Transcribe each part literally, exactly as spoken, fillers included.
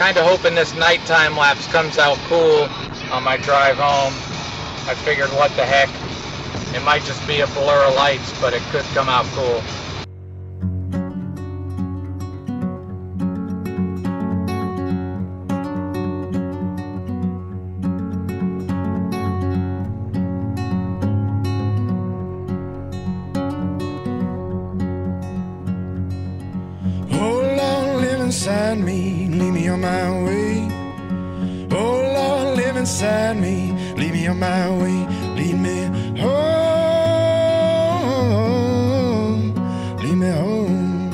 kind of hoping this night time lapse comes out cool on my drive home. I figured, what the heck, it might just be a blur of lights, but it could come out cool. Inside me, lead me on my way. Oh Lord, live inside me, lead me on my way. Lead me home, lead me home.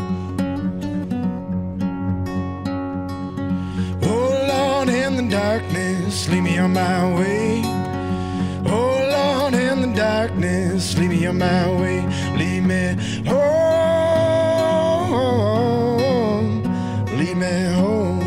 Oh Lord, in the darkness, lead me on my way. Oh Lord, in the darkness, lead me on my way. Lead me home. Lead me home.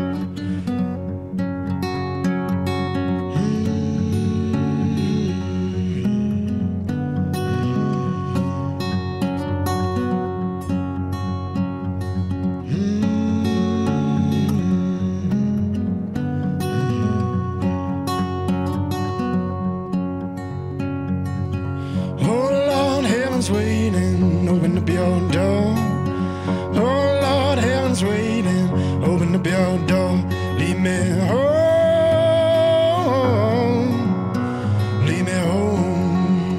Oh Lord, heaven's waiting, open up your door. Oh Lord, heaven's waiting, open up your door. Lead me home, lead me home.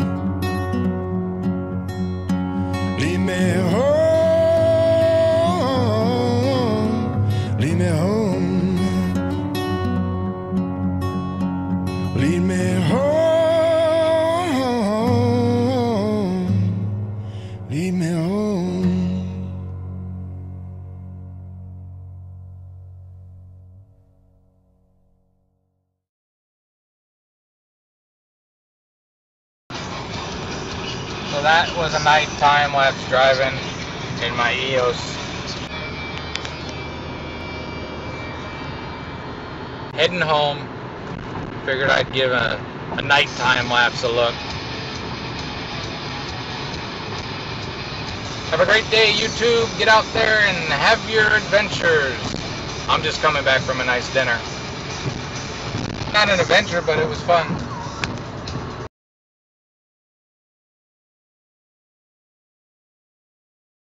Lead me home, lead me home. Lead me home, lead me home. So that was a night time lapse driving in my E O S. Heading home, figured I'd give a, a night time lapse a look. Have a great day, YouTube. Get out there and have your adventures. I'm just coming back from a nice dinner. Not an adventure, but it was fun.